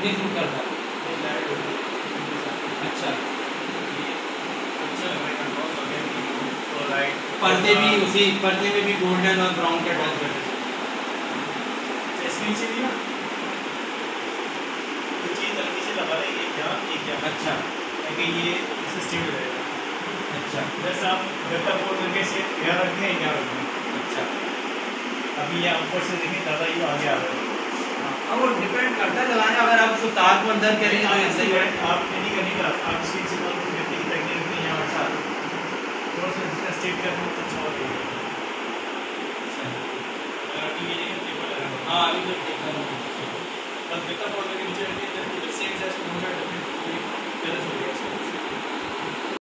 नहीं सूट करता। ये लाइट हो गई। अच्छा, अच्छा लग रहा है बहुत अगेन तो लाइट पर्दे भी उसी पर्दे में भी गोल्डन और ब्राउन का टच है। इसके नीचे भी ना तो चीज़ हल्की सी लगा रहे हैं ये क्या अच्छा ताकि ये सिस्टम रहेगा। अच्छा जैसे आप गत्ता फोल्ड करके से यहाँ रखते हैं यहाँ रखते हैं। अच्छा। अभी ये ऊपर से देखें दादा ये आगे आ रहा है। अब वो डिपेंड करता है लगाने, अगर आप उसको तार को अंदर करेंगे तो ऐसे ही है। आप नहीं करने का आप इसके नीचे कॉल करके रखते हैं यहाँ अच्छा थोड़ा सा जितना स्टेट करना हो तो अच्छा होगा। अभी ये पेपर लगा हाँ अभी तो ठीक है। तब गत्ता फोल्ड करके नीचे रखिए सेम साइज का मोटा गलत हो गया।